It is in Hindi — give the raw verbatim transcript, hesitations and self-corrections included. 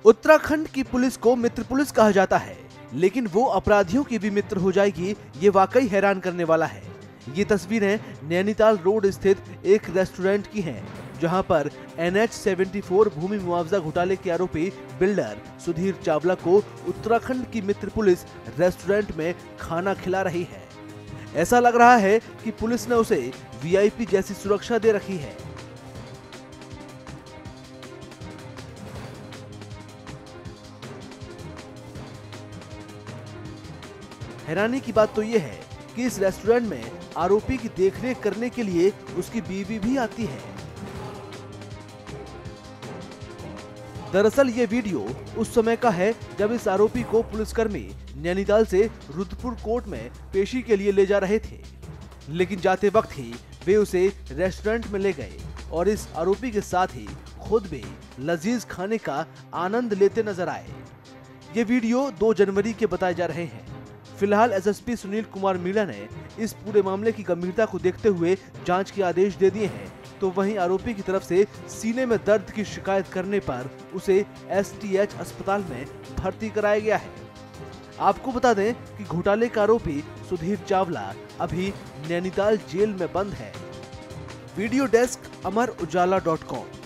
उत्तराखंड की पुलिस को मित्र पुलिस कहा जाता है, लेकिन वो अपराधियों की भी मित्र हो जाएगी, ये वाकई हैरान करने वाला है। ये तस्वीरें नैनीताल रोड स्थित एक रेस्टोरेंट की हैं, जहां पर एन एच चौहत्तर भूमि मुआवजा घोटाले के आरोपी बिल्डर सुधीर चावला को उत्तराखंड की मित्र पुलिस रेस्टोरेंट में खाना खिला रही है। ऐसा लग रहा है कि पुलिस ने उसे वी आई पी जैसी सुरक्षा दे रखी है। हैरानी की बात तो यह है कि इस रेस्टोरेंट में आरोपी की देखरेख करने के लिए उसकी बीवी भी आती है। दरअसल ये वीडियो उस समय का है जब इस आरोपी को पुलिसकर्मी नैनीताल से रुद्रपुर कोर्ट में पेशी के लिए ले जा रहे थे, लेकिन जाते वक्त ही वे उसे रेस्टोरेंट में ले गए और इस आरोपी के साथ ही खुद भी लजीज खाने का आनंद लेते नजर आए। ये वीडियो दो जनवरी के बताए जा रहे हैं। फिलहाल S S P Sunil Kumar Meena ने इस पूरे मामले की गंभीरता को देखते हुए जांच के आदेश दे दिए हैं, तो वहीं आरोपी की तरफ से सीने में दर्द की शिकायत करने पर उसे एस टी एच अस्पताल में भर्ती कराया गया है। आपको बता दें कि घोटाले का आरोपी सुधीर चावला अभी नैनीताल जेल में बंद है। Video desk Amar Ujala dot com.